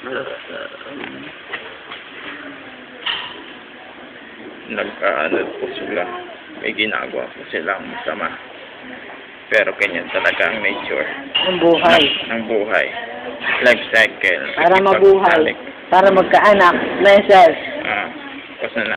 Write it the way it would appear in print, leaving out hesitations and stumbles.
Nag-ano po sila. May ginagawa po silang masama. Pero ganyan talaga ang nature. Ang buhay. Ng buhay. Life cycle. Para mabuhay. Para magkaanak. Meses. Kasi